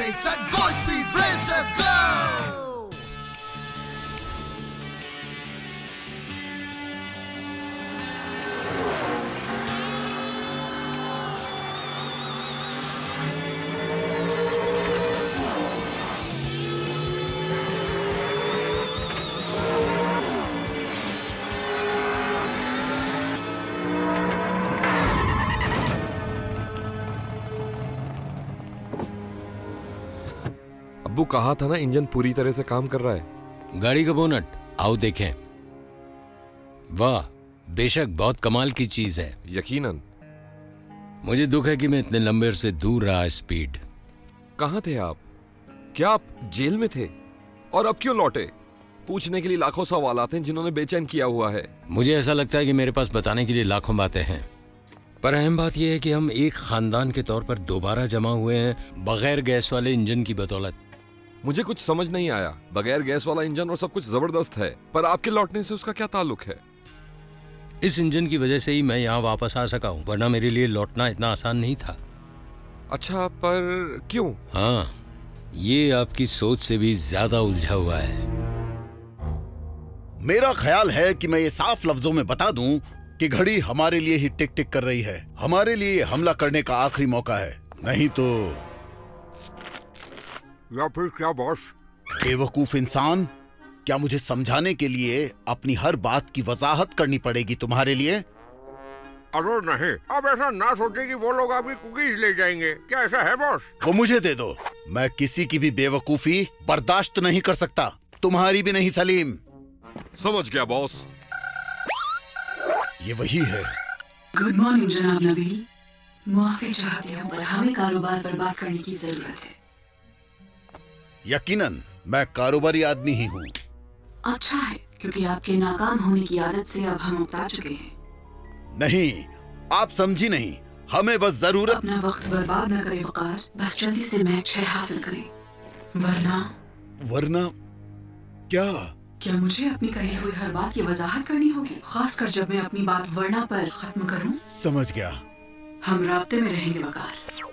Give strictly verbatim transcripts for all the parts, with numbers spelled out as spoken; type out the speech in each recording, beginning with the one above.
Racer, go Speed Racer, go! अब्बू कहा था ना इंजन पूरी तरह से काम कर रहा है। गाड़ी का बोनट आओ देखें। वाह, बेशक बहुत कमाल की चीज है। यकीनन। मुझे दुख है कि मैं इतने लंबे अरसे दूर रहा। स्पीड, कहाँ थे आप? क्या आप जेल में थे? और अब क्यों लौटे? पूछने के लिए लाखों सवाल आते हैं जिन्होंने बेचैन किया हुआ है। मुझे ऐसा लगता है कि मेरे पास बताने के लिए लाखों बातें हैं, पर अहम बात यह है कि हम एक खानदान के तौर पर दोबारा जमा हुए हैं बगैर गैस वाले इंजन की बदौलत। मुझे कुछ समझ नहीं आया। बगैर गैस वाला इंजन और सब कुछ जबरदस्त है, पर आपके लौटने से उसका क्या ताल्लुक है? इस इंजन की वजह से ही मैं यहाँ वापस आ सका हूँ, वरना मेरे लिए लौटना इतना आसान नहीं था। अच्छा, पर क्यों? हाँ, ये आपकी सोच से भी ज्यादा उलझा हुआ है। मेरा ख्याल है कि मैं ये साफ लफ्जों में बता दूं कि घड़ी हमारे लिए ही टिक टिक कर रही है। हमारे लिए हमला करने का आखिरी मौका है, नहीं तो या फिर क्या बॉस? बेवकूफ इंसान, क्या मुझे समझाने के लिए अपनी हर बात की वजाहत करनी पड़ेगी तुम्हारे लिए? अरे नहीं, अब ऐसा ना सोचे कि वो लोग आपकी कुकीज ले जाएंगे। क्या ऐसा है बॉस? वो मुझे दे दो। मैं किसी की भी बेवकूफी बर्दाश्त नहीं कर सकता, तुम्हारी भी नहीं सलीम। समझ गया बॉस। ये वही है। गुड मॉर्निंग जनाब नबील। मुआफी चाहती हूँ, पर हमें कारोबार पर बात करने की जरूरत है। यकीनन मैं कारोबारी आदमी ही हूँ। अच्छा है, क्योंकि आपके नाकाम होने की आदत से अब हम उकता चुके हैं। नहीं, आप समझी नहीं। हमें बस जरूरत। अपना वक्त बर्बाद न करें वकार, बस जल्दी से मैच छह हासिल करें, वरना वरना क्या? क्या मुझे अपनी कही हुई हर बात की वजाहत करनी होगी, खासकर जब मैं अपनी बात वरना पर खत्म करूं? समझ गया। हम राब्ते में रहेंगे वकार।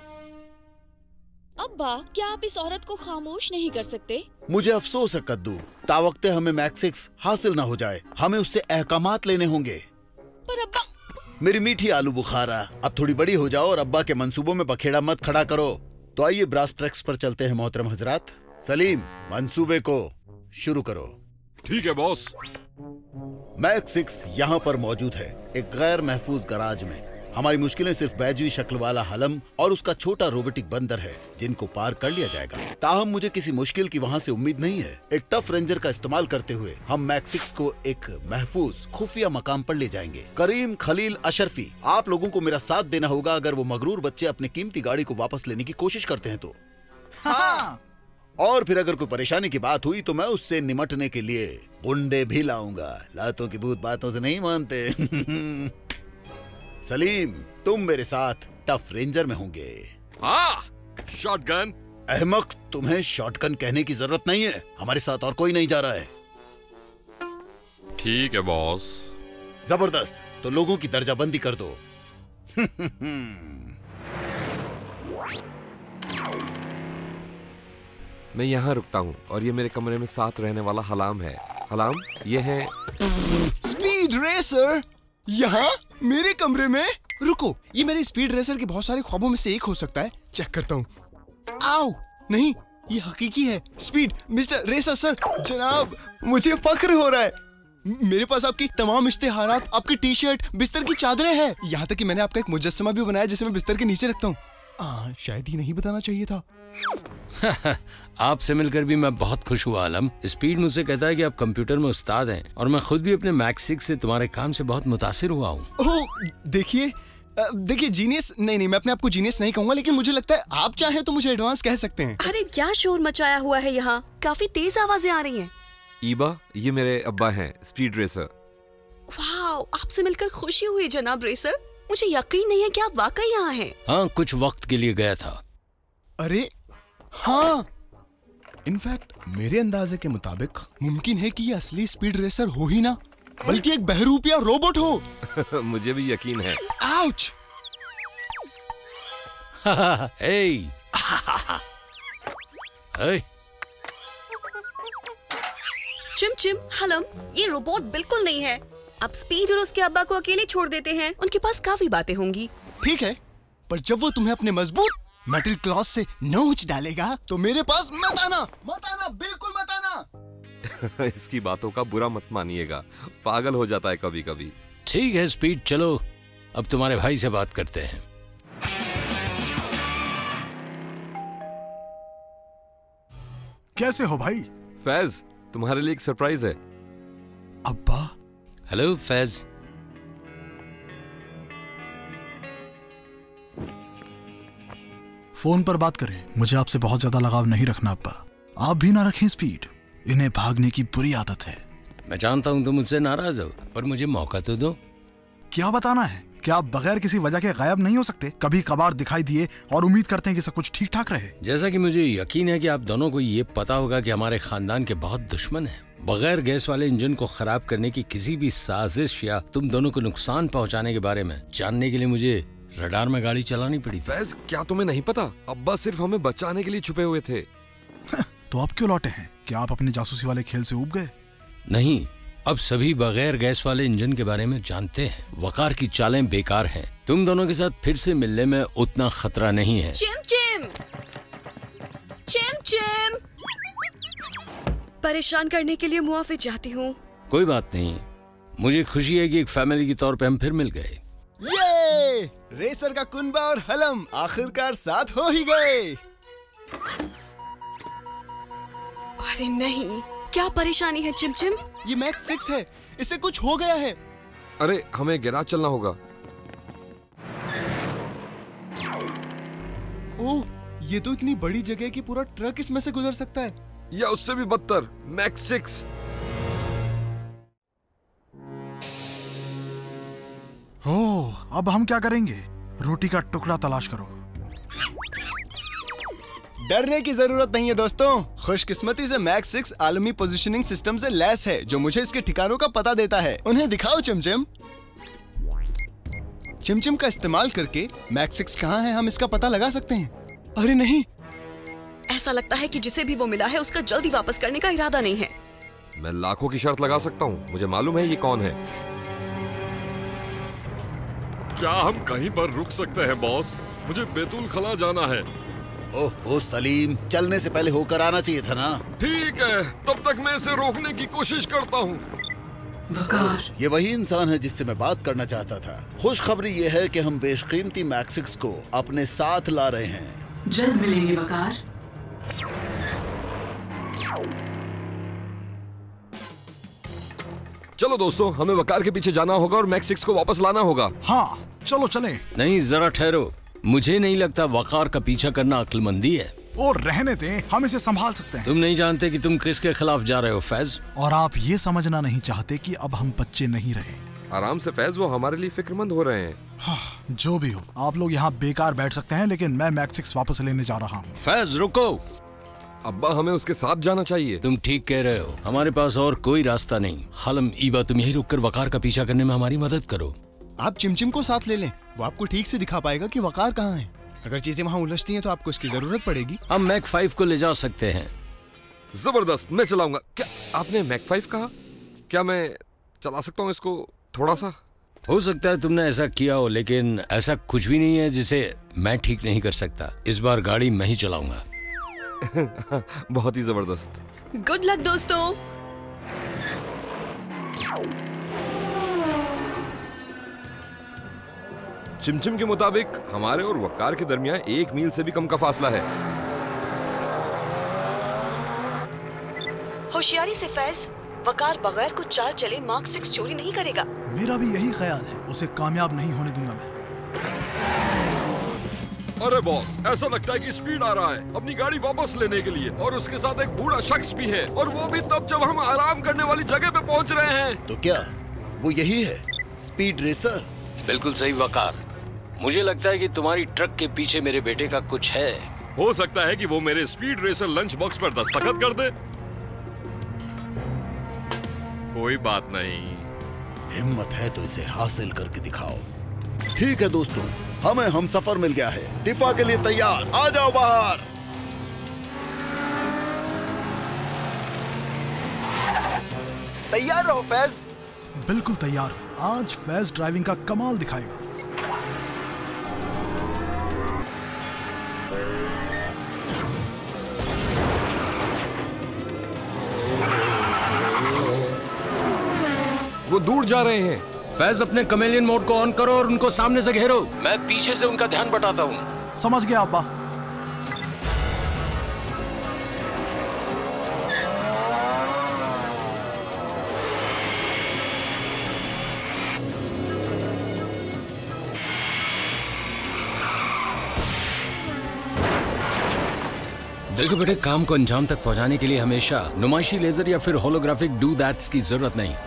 अब्बा, क्या आप इस औरत को खामोश नहीं कर सकते? मुझे अफसोस है कद्दू, तावक्ते हमें मैक्स सिक्स हासिल ना हो जाए। हमें उससे अहकामात लेने होंगे। पर अब्बा। मेरी मीठी आलू बुखारा, अब थोड़ी बड़ी हो जाओ और अब्बा के मंसूबों में बखेड़ा मत खड़ा करो। तो आइए ब्रास ट्रैक्स पर चलते हैं मोहतरम हजरात। सलीम, मंसूबे को शुरू करो। ठीक है बॉस। मैक्स सिक्स यहाँ पर मौजूद है, एक गैर महफूज गराज में। हमारी मुश्किलें सिर्फ बैजुई शक्ल वाला हलम और उसका छोटा रोबोटिक बंदर है, जिनको पार कर लिया जाएगा। ताहम मुझे किसी मुश्किल की वहाँ से उम्मीद नहीं है। एक टफ रेंजर का इस्तेमाल करते हुए हम मैक्स सिक्स को एक महफूज खुफिया मकाम पर ले जाएंगे। करीम खलील अशरफी, आप लोगों को मेरा साथ देना होगा अगर वो मगरूर बच्चे अपनी कीमती गाड़ी को वापस लेने की कोशिश करते हैं तो। हाँ। और फिर अगर कोई परेशानी की बात हुई तो मैं उससे निमटने के लिए गुंडे भी लाऊंगा। लातों की भूत बातों से नहीं मानते। सलीम, तुम मेरे साथ टफ रेंजर में होंगे। हाँ, शॉटगन। अहमक, तुम्हें शॉटगन कहने की जरूरत नहीं है, हमारे साथ और कोई नहीं जा रहा है। ठीक है बॉस। जबरदस्त, तो लोगों की दर्जाबंदी कर दो। मैं यहाँ रुकता हूँ और ये मेरे कमरे में साथ रहने वाला हलाम है। हलाम, ये है स्पीड रेसर। यहाँ मेरे कमरे में? रुको, ये मेरे स्पीड रेसर के बहुत सारे ख्वाबों में से एक हो सकता है। चेक करता हूँ। आओ, नहीं, ये हकीकी है। Speed mister racer sir. जनाब, मुझे फख्र हो रहा है। मेरे पास आपकी तमाम इश्तेहारात, आपकी टी शर्ट, बिस्तर की चादरें हैं। यहाँ तक कि मैंने आपका एक मुजस्समा भी बनाया जिसे मैं बिस्तर के नीचे रखता हूँ। शायद ही नहीं बताना चाहिए था। आपसे मिलकर भी मैं बहुत खुश हुआ आलम। स्पीड मुझसे कहता है कि आप कंप्यूटर में उस्ताद हैं और मैं खुद भी अपने मैक्स सिक्स से तुम्हारे काम से बहुत मुतासिर हुआ हूँ। ओह, देखिए देखिए जीनियस नहीं नहीं मैं अपने आप को जीनियस नहीं कहूँगा, लेकिन मुझे लगता है आप चाहे तो मुझे एडवांस कह सकते हैं। अरे क्या शोर मचाया हुआ है यहाँ, काफी तेज आवाजें आ रही हैं। ईबा, ये मेरे अब्बा हैं, स्पीड रेसर। वाह, आपसे मिलकर खुशी हुई जनाब रेसर। मुझे यकीन नहीं है कि आप वाकई यहाँ हैं। हाँ, कुछ वक्त के लिए गया था। अरे हाँ, इनफैक्ट मेरे अंदाजे के मुताबिक मुमकिन है कि ये असली स्पीड रेसर हो ही ना, बल्कि एक बहरूपिया रोबोट हो। मुझे भी यकीन है। आउच। हे, है। चिम चिम हलम, ये रोबोट बिल्कुल नहीं है। आप स्पीड और उसके अब्बा को अकेले छोड़ देते हैं, उनके पास काफी बातें होंगी। ठीक है, पर जब वो तुम्हें अपने मजबूत मेटल क्लॉथ से नोच डालेगा तो मेरे पास मत आना, मत आना, बिल्कुल मत आना। इसकी बातों का बुरा मत मानिएगा, पागल हो जाता है कभी कभी। ठीक है स्पीड, चलो अब तुम्हारे भाई से बात करते हैं। कैसे हो भाई? फैज, तुम्हारे लिए एक सरप्राइज है। अब्बा। हेलो फैज। फोन पर बात करें, मुझे आपसे बहुत ज्यादा लगाव नहीं रखना अब्बा। आप भी ना रखें स्पीड, इन्हें भागने की बुरी आदत है। मैं जानता हूं तुम मुझसे नाराज हो, पर मुझे मौका तो दो। क्या बताना है? क्या आप बगैर किसी वजह के गायब नहीं हो सकते? कभी कभार दिखाई दिए और उम्मीद करते हैं कि सब कुछ ठीक ठाक रहे। जैसा कि मुझे यकीन है कि आप दोनों को ये पता होगा कि हमारे खानदान के बहुत दुश्मन हैं। बगैर गैस वाले इंजन को खराब करने की किसी भी साजिश या तुम दोनों को नुकसान पहुंचाने के बारे में जानने के लिए मुझे रडार में गाड़ी चलानी पड़ी। फैज, क्या तुम्हें नहीं पता? अब्बा सिर्फ हमें बचाने के लिए छुपे हुए थे। तो अब क्यों लौटे हैं? क्या आप अपने जासूसी वाले खेल से ऊब गए? नहीं, अब सभी बगैर गैस वाले इंजन के बारे में जानते हैं। वकार की चालें बेकार हैं। तुम दोनों के साथ फिर से मिलने में उतना खतरा नहीं है। चिम चिम, चिम चिम, परेशान करने के लिए मुआफी चाहती हूँ। कोई बात नहीं, मुझे खुशी है कि एक फैमिली के तौर पे हम फिर मिल गए। ये रेसर का कुनबा और हलम आखिरकार साथ हो ही गए। अरे नहीं, क्या परेशानी है चिम चिम? ये मैक्स सिक्स है, इससे कुछ हो गया है। अरे हमें गैराज चलना होगा। ओह, ये तो इतनी बड़ी जगह कि पूरा ट्रक इसमें से गुजर सकता है। या उससे भी बदतर, मैक्स सिक्स। ओह, अब हम क्या करेंगे? रोटी का टुकड़ा तलाश करो। डरने की जरूरत नहीं है दोस्तों। खुशकिस्मती से मैक्स सिक्स आलमी पोजीशनिंग सिस्टम से लैस है, जो मुझे इसके ठिकानों का पता देता है। उन्हें दिखाओ चिमचिम। चिमचिम का इस्तेमाल करके मैक्स सिक्स कहाँ है हम इसका पता लगा सकते हैं। अरे नहीं, ऐसा लगता है कि जिसे भी वो मिला है उसका जल्दी वापस करने का इरादा नहीं है। मैं लाखों की शर्त लगा सकता हूँ, मुझे मालूम है ये कौन है। क्या हम कहीं पर रुक सकते हैं बॉस? मुझे बैतुल खला जाना है। ओह ओ सलीम, चलने से पहले होकर आना चाहिए था ना। ठीक है, तब तक मैं इसे रोकने की कोशिश करता हूँ। वकार, ये वही इंसान है जिससे मैं बात करना चाहता था। खुशखबरी ये है कि हम बेशकीमती मैक्स सिक्स को अपने साथ ला रहे हैं। जल्द मिलेंगे वकार। चलो दोस्तों, हमें वकार के पीछे जाना होगा और मैक्स सिक्स को वापस लाना होगा। हाँ चलो चले। नहीं, जरा ठहरो। मुझे नहीं लगता वकार का पीछा करना अक्लमंदी है। और रहने दें, हम इसे संभाल सकते हैं। तुम नहीं जानते कि तुम किसके खिलाफ जा रहे हो फैज। और आप ये समझना नहीं चाहते कि अब हम बच्चे नहीं रहे। आराम से फैज, वो हमारे लिए फिक्रमंद हो रहे हैं। हाँ, जो भी हो, आप लोग यहाँ बेकार बैठ सकते हैं, लेकिन मैं मैक्स सिक्स वापस लेने जा रहा हूँ। फैज रुको। अब्बा, हमें उसके साथ जाना चाहिए। तुम ठीक कह रहे हो, हमारे पास और कोई रास्ता नहीं। हलम, ईबा, तुम यही रुककर वकार का पीछा करने में हमारी मदद करो। आप चिमचिम को साथ ले लें, वो आपको ठीक से दिखा पाएगा कि वकार कहाँ है। अगर चीजें वहाँ उलझती हैं तो आपको इसकी जरूरत पड़ेगी। हम मैक फाइव को ले जा सकते हैं। जबरदस्त, मैं चलाऊंगा। क्या आपने मैक फाइव कहा? क्या मैं चला सकता हूँ इसको थोड़ा सा? हो सकता है तुमने ऐसा किया हो, लेकिन ऐसा कुछ भी नहीं है जिसे मैं ठीक नहीं कर सकता। इस बार गाड़ी मैं ही चलाऊंगा। बहुत ही जबरदस्त। गुड लक दोस्तों। चिमचिम के मुताबिक हमारे और वकार के दरमियान एक मील से भी कम का फासला है। होशियारी से फैज, वकार बगैर कुछ चाल चले मार्क सिक्स चोरी नहीं करेगा। मेरा भी यही ख्याल है, उसे कामयाब नहीं होने दूंगा मैं। अरे बॉस, ऐसा लगता है कि स्पीड आ रहा है अपनी गाड़ी वापस लेने के लिए, और उसके साथ एक बूढ़ा शख्स भी है, और वो भी तब जब हम आराम करने वाली जगह पे पहुंच रहे हैं। तो क्या वो यही है, स्पीड रेसर? बिल्कुल सही वकार। मुझे लगता है कि तुम्हारी ट्रक के पीछे मेरे बेटे का कुछ है। हो सकता है कि वो मेरे स्पीड रेसर लंच बॉक्स पर दस्तखत कर दे। कोई बात नहीं, हिम्मत है तो इसे हासिल करके दिखाओ। ठीक है दोस्तों, हमें हम सफर मिल गया है। दिफा के लिए तैयार, आ जाओ बाहर। तैयार रहो फैज। बिल्कुल तैयार हूँ। आज फैज ड्राइविंग का कमाल दिखाएगा। वो दूर जा रहे हैं। फैज अपने कमेलियन मोड को ऑन करो और उनको सामने से घेरो। मैं पीछे से उनका ध्यान बटाता हूँ। समझ गया अब्बा। देखो बेटे, काम को अंजाम तक पहुंचाने के लिए हमेशा नुमाइशी लेजर या फिर होलोग्राफिक डू दैट्स की जरूरत नहीं।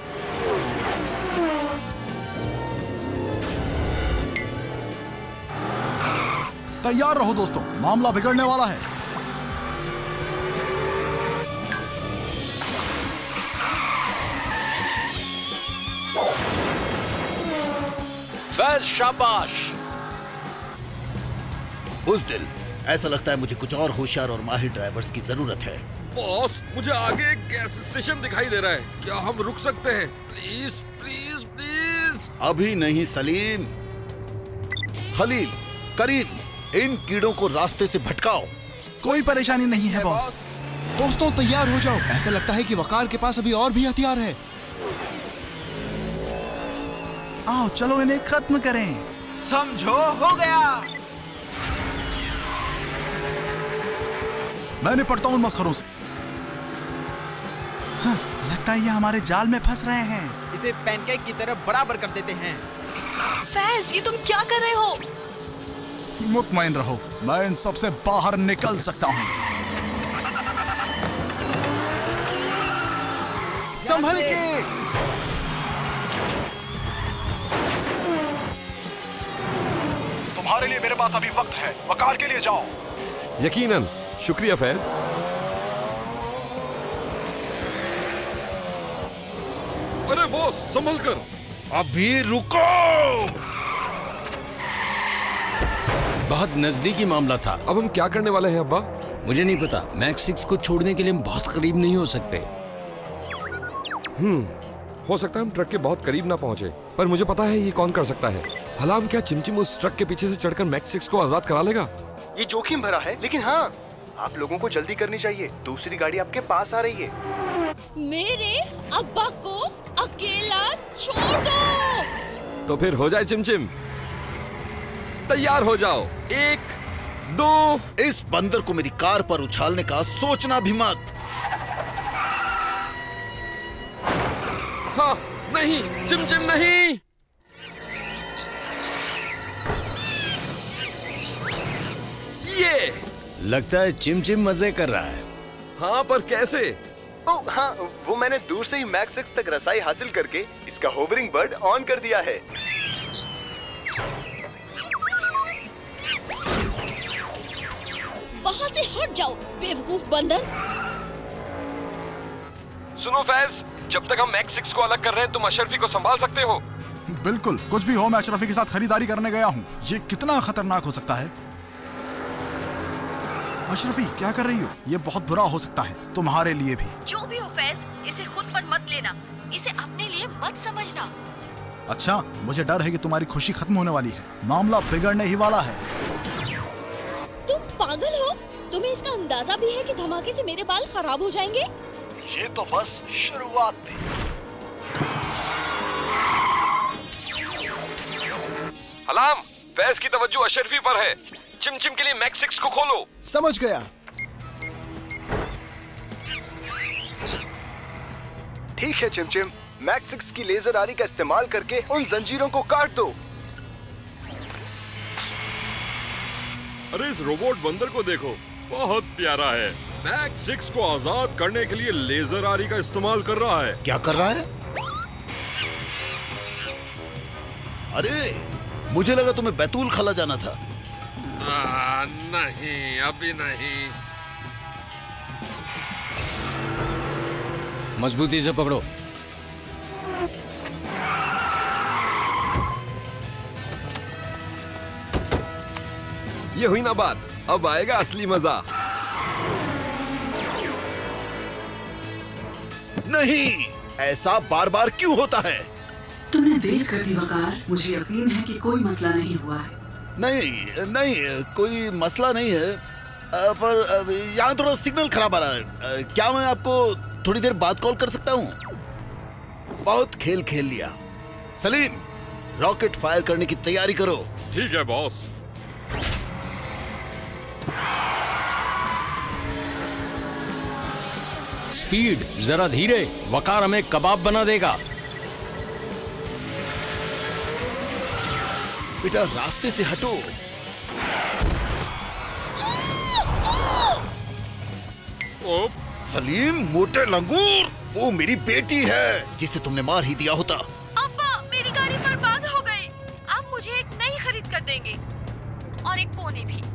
तैयार रहो दोस्तों, मामला बिगड़ने वाला है। फैज शाबाश। बुज़दिल, ऐसा लगता है मुझे कुछ और होशियार और माहिर ड्राइवर्स की जरूरत है। बॉस, मुझे आगे एक गैस स्टेशन दिखाई दे रहा है। क्या हम रुक सकते हैं? Please please please. अभी नहीं सलीम। खलील, करीम, इन कीड़ों को रास्ते से भटकाओ। कोई परेशानी नहीं है बॉस। दोस्तों तैयार हो जाओ। ऐसा लगता है कि वकार के पास अभी और भी हथियार है। आओ चलो इन्हें खत्म करें। समझो, हो गया। मैं निपटता हूं उन मस्खरों से। हाँ, लगता है ये हमारे जाल में फंस रहे हैं। इसे पैनकेक की तरह बराबर कर देते हैं। फैज, ये तुम क्या कर रहे हो? मुतमईन रहो, मैं इन सब से बाहर निकल सकता हूँ। संभल के। तुम्हारे लिए मेरे पास अभी वक्त है। वकार के लिए जाओ। यकीनन, शुक्रिया फैज। अरे बॉस, संभल कर। अभी रुको। बहुत नजदीकी मामला था। अब हम क्या करने वाले हैं अब्बा? मुझे नहीं पता। मैक्स सिक्स को छोड़ने के लिए हम बहुत करीब नहीं हो सकते। हम्म हो सकता है हम ट्रक के बहुत करीब ना पहुंचे, पर मुझे पता है ये कौन कर सकता है। हलाम, क्या चिमचिम उस ट्रक के पीछे से चढ़कर मैक्स सिक्स को आजाद करा लेगा? ये जोखिम भरा है, लेकिन हाँ, आप लोगों को जल्दी करनी चाहिए। दूसरी गाड़ी आपके पास आ रही है। मेरे अब्बा को अकेला छोड़ दो। तो फिर हो जाए चिमचिम। तैयार हो जाओ। एक, दो। इस बंदर को मेरी कार पर उछालने का सोचना भी मत। हाँ, नहीं, चिमचिम नहीं। ये लगता है चिमचिम मजे कर रहा है। हाँ, पर कैसे? ओ हाँ, वो मैंने दूर से ही मैक्स सिक्स तक रसाई हासिल करके इसका होवरिंग बर्ड ऑन कर दिया है। वहाँ से हट जाओ, बेवकूफ बंदर। सुनो फैज, जब तक हम मैक्स सिक्स को अलग कर रहे हैं, तुम अशरफी को संभाल सकते हो। बिल्कुल, कुछ भी हो, मैं अशरफी के साथ खरीदारी करने गया हूँ। ये कितना खतरनाक हो सकता है। अशरफी, क्या कर रही हो? ये बहुत बुरा हो सकता है, तुम्हारे लिए भी। जो भी हो फैज, इसे खुद पर मत लेना। इसे अपने लिए मत समझना। अच्छा, मुझे डर है कि तुम्हारी खुशी खत्म होने वाली है। मामला बिगड़ने ही वाला है। तुम पागल हो? तुम्हें इसका अंदाजा भी है कि धमाके से मेरे बाल खराब हो जाएंगे? ये तो बस शुरुआत थी। हलाम, फैज की तवज्जो अशरफी पर है। चिमचिम के लिए मैक्स सिक्स को खोलो। समझ गया। ठीक है चिमचिम, मैक्स सिक्स की लेजर आरी का इस्तेमाल करके उन जंजीरों को काट दो। अरे इस रोबोट बंदर को देखो, बहुत प्यारा है। मैक्स सिक्स को आजाद करने के लिए लेजर आरी का इस्तेमाल कर रहा है। क्या कर रहा है? अरे, मुझे लगा तुम्हें बैतूल खला जाना था। आ, नहीं, अभी नहीं। मजबूती से पकड़ो। ये हुई ना बात, अब आएगा असली मजा। नहीं, ऐसा बार बार क्यों होता है? तुमने देर कर दी वकार। मुझे यकीन है कि कोई मसला नहीं हुआ है। नहीं नहीं, कोई मसला नहीं है, आ, पर यहाँ थोड़ा सिग्नल खराब आ रहा है। आ, क्या मैं आपको थोड़ी देर बाद कॉल कर सकता हूँ? बहुत खेल खेल लिया। सलीम, रॉकेट फायर करने की तैयारी करो। ठीक है बॉस। स्पीड, जरा धीरे, वकार हमें कबाब बना देगा। बेटा रास्ते से हटो। ओ, सलीम मोटे लंगूर, वो मेरी बेटी है जिसे तुमने मार ही दिया होता। अब्बा, मेरी गाड़ी बर्बाद हो गई। आप मुझे एक नई खरीद कर देंगे और एक पोनी भी।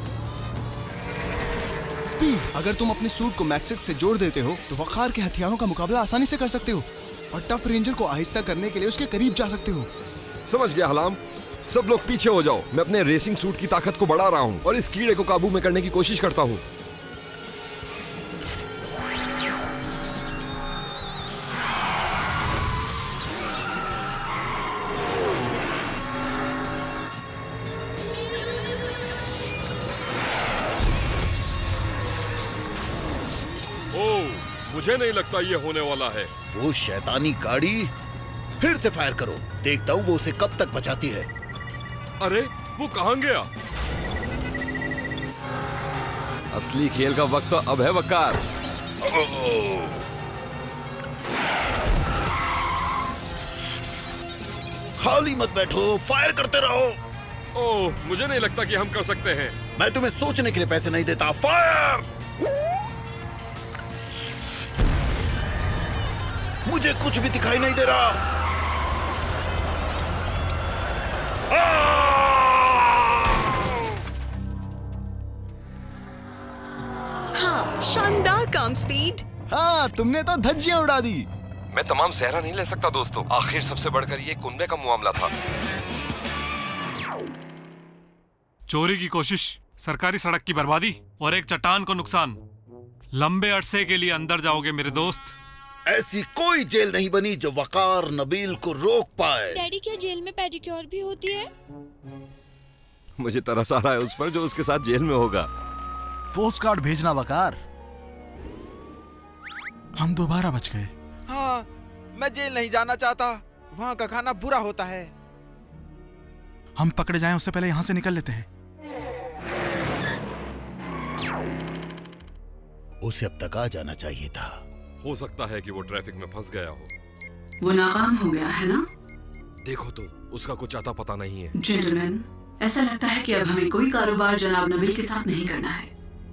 स्पीड, अगर तुम अपने सूट को मैक्स सिक्स से जोड़ देते हो तो वकार के हथियारों का मुकाबला आसानी से कर सकते हो और टफ रेंजर को आहिस्ता करने के लिए उसके करीब जा सकते हो। समझ गया हलाम। सब लोग पीछे हो जाओ। मैं अपने रेसिंग सूट की ताकत को बढ़ा रहा हूँ और इस कीड़े को काबू में करने की कोशिश करता हूँ। मुझे नहीं लगता ये होने वाला है। वो शैतानी गाड़ी, फिर से फायर करो। देखता हूँ वो उसे कब तक बचाती है। अरे वो कहाँ गया? असली खेल का वक्त तो अब है वकार। खाली मत बैठो, फायर करते रहो। ओह, मुझे नहीं लगता कि हम कर सकते हैं। मैं तुम्हें सोचने के लिए पैसे नहीं देता। फायर! मुझे कुछ भी दिखाई नहीं दे रहा। हाँ, शानदार काम स्पीड। हाँ, तुमने तो धज्जियां उड़ा दी। मैं तमाम सहरा नहीं ले सकता दोस्तों। आखिर सबसे बढ़कर ये कुनबे का मामला था। चोरी की कोशिश, सरकारी सड़क की बर्बादी और एक चट्टान को नुकसान। लंबे अरसे के लिए अंदर जाओगे मेरे दोस्त। ऐसी कोई जेल नहीं बनी जो वकार नबील को रोक पाए। डैडी, क्या जेल में पेडिक्योर भी होती है? मुझे तरस आ रहा है उस पर जो उसके साथ जेल में होगा। पोस्ट कार्ड भेजना वकार। हम दोबारा बच गए। हाँ, मैं जेल नहीं जाना चाहता। वहाँ का खाना बुरा होता है। हम पकड़े जाएं उससे पहले यहाँ से निकल लेते हैं। उसे अब तक आ जाना चाहिए था। हो सकता है कि वो ट्रैफिक में फंस गया हो। वो नाकाम हो गया है ना? देखो तो, उसका कुछ आता पता नहीं है। जेंटलमैन, ऐसा लगता है कि अब हमें कोई कारोबार जनाब नबील के साथ नहीं करना है।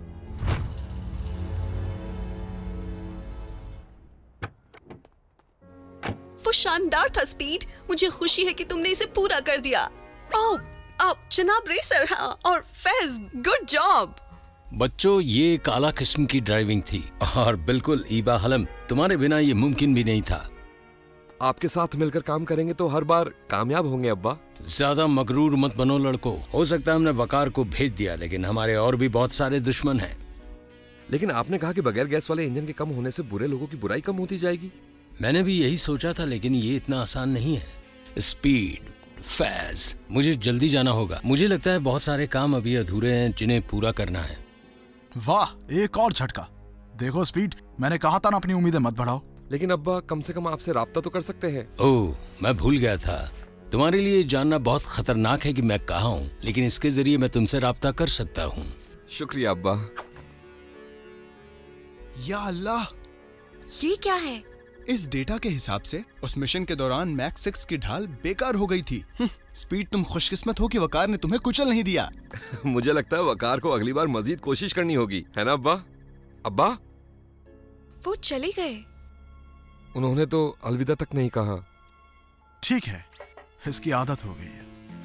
वो शानदार था स्पीड। मुझे खुशी है कि तुमने इसे पूरा कर दिया। ओह, अब जनाब रेसर, हाँ, और फैज, गुड जॉब। बच्चों, ये एक आला किस्म की ड्राइविंग थी और बिल्कुल ईबा हलम, तुम्हारे बिना ये मुमकिन भी नहीं था। आपके साथ मिलकर काम करेंगे तो हर बार कामयाब होंगे अब्बा। ज्यादा मगरूर मत बनो लड़को। हो सकता है हमने वकार को भेज दिया, लेकिन हमारे और भी बहुत सारे दुश्मन हैं। लेकिन आपने कहा कि बगैर गैस वाले इंजन के कम होने से बुरे लोगों की बुराई कम होती जाएगी। मैंने भी यही सोचा था, लेकिन ये इतना आसान नहीं है। स्पीड, फैज, मुझे जल्दी जाना होगा। मुझे लगता है बहुत सारे काम अभी अधूरे हैं जिन्हें पूरा करना है। वाह, एक और झटका। देखो स्पीड, मैंने कहा था ना अपनी उम्मीदें मत बढ़ाओ। लेकिन अब्बा, कम से कम आपसे राब्ता तो कर सकते हैं। ओह, मैं भूल गया था। तुम्हारे लिए जानना बहुत खतरनाक है कि मैं कहाँ हूँ, लेकिन इसके जरिए मैं तुमसे राब्ता कर सकता हूँ। शुक्रिया अब्बा। या अल्लाह, ये क्या है? इस डेटा के हिसाब से उस मिशन के दौरान मैक्स सिक्स की ढाल बेकार हो गई थी। स्पीड, तुम खुशकिस्मत हो कि वकार ने तुम्हें कुचल नहीं दिया। मुझे लगता है वकार को अगली बार मजीद कोशिश करनी होगी, है ना अब्बा? अब्बा, वो चले गए। उन्होंने तो अलविदा तक नहीं कहा। ठीक है, इसकी आदत हो गई है।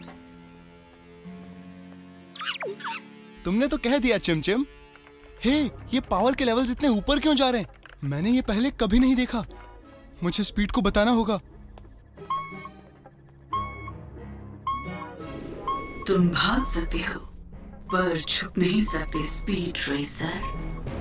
तुमने तो कह दिया चिमचिम। हे, ये पावर के लेवल्स इतने ऊपर क्यों जा रहे हैं? मैंने ये पहले कभी नहीं देखा। मुझे स्पीड को बताना होगा। तुम भाग सकते हो पर छुप नहीं सकते स्पीड रेसर।